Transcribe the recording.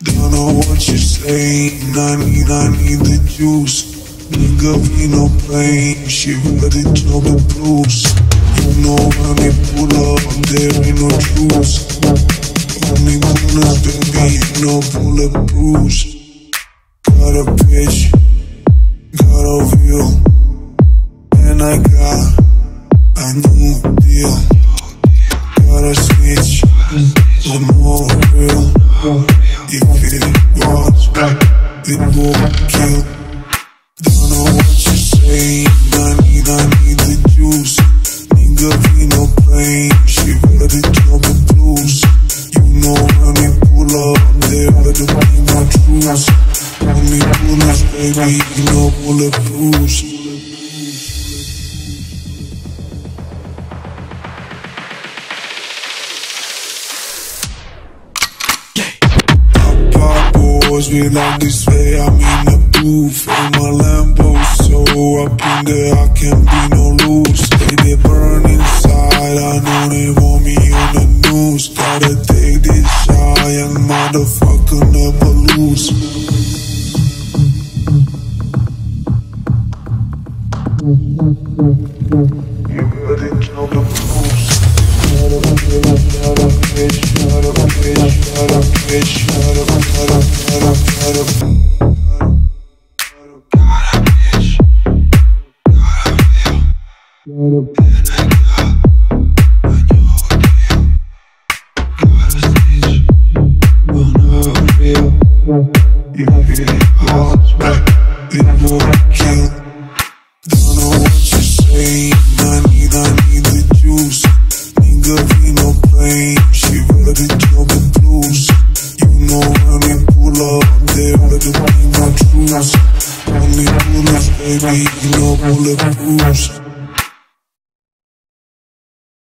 Don't know what you're saying, I need the juice. Nigga, we no pain, she ready to the blues. You know when we pull up, there ain't no truce. Only bullets, baby, no bulletproofs. Got a bitch, got a view, and I got a new deal. Got a switch, I'm more real. If it was right, it would kill. Don't know what you're saying, I need the juice. Nigga, we no pain, she ready to the blues. You know when we pull up, there better be no truce. Only bullets, baby, no bulletproofs. We like this way, I'm in the booth in my Lambo, so up in there I can't be no loose. They burn inside, I know they want me on the news. Gotta take this shot and motherfucker never lose. You better kill the blues. Shut up, bitch, shut up, bitch, shut up, bitch, shut up, shut up, shut up, shut up, shut up. You feel lost, right? It won't kill. Don't know what you're saying, I need the juice. Nigga, we no pain, she ready to the blues. You know when we pull up, there better be no truce. Only bullets, baby, no bulletproofs.